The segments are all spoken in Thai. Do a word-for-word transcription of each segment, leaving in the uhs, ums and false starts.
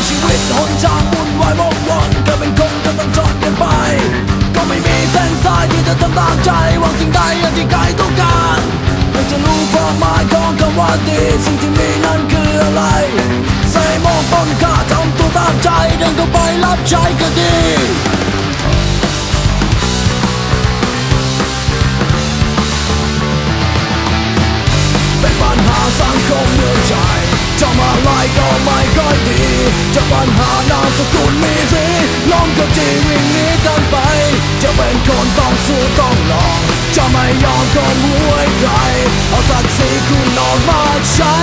ชีวิตหนทางวุ่นวายวกวนเกิดเป็นคนก็ต้องจนกันไปก็ไม่มีเส้นสายที่จะทำตามใจหวังสิ่งใดอย่างที่ใครต้องการไม่จะรู้ความหมายของคำว่าดีสิ่งที่มีนั้นคืออะไรใส่หมองต้นข้าทำตัวตามใจเดินเข้าไปรับใช้ก็ดีเป็นปัญหาสังคมเมืองใจทำอะไรก็ไม่ค่อยดีจะปัญหานามสกุลมีสีล้มก็จีวิ่งหนีกันไปจะเป็นคนต้องสู้ต้องลองจะไม่ยอมก็มวยใครเอาศักดิ์ศรีคุณออกมาใช้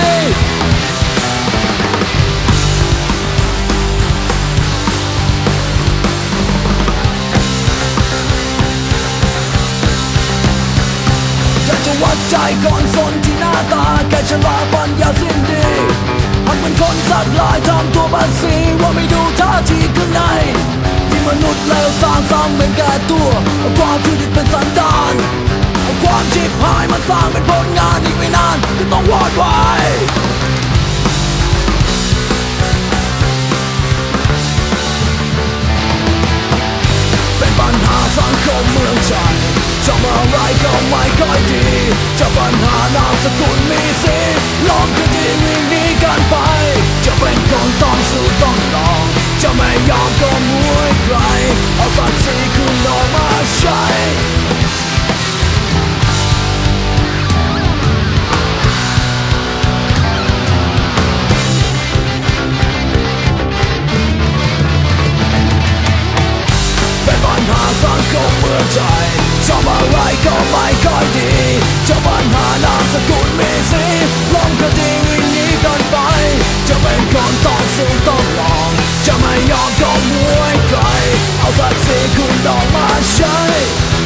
จะวัดใจก่อนสนที่หน้าตาแค่ฉลาดปัญญาสิ้นดีหากเป็นคนสัตว์ลายทำตัวบัดสีว่าไม่ดูท่าทีข้างในที่มนุษย์เลวสร้างซ้ำเป็นแก่ตัวเอาความทุจริตเป็นสันดานเอาความชิบหายมาสร้างเป็นผลงานอีกไม่นานก็ต้องวอดวายเป็นปัญหาสังคมเมืองใจทำอะไรก็ไม่ค่อยดีจะปัญหานามสกุลมีสีล้อมคดีวิ่งหนีกันไปจะเป็นคนต้องสู้ต้องลองจะไม่ยอมก็มวยใครเอาศักดิ์ศรีคุณออกมาใช้เป็นปัญหาสังคมเมืองใจทำอะไรก็ไม่ค่อยดีจะปัญหานามสกุลมีสีล้มคดีวิ่งหนีกันไปจะเป็นคนต้องสู้ต้องลองจะไม่ยอมก็มวยใครเอาศักดิ์ศรีคุณออกมาใช้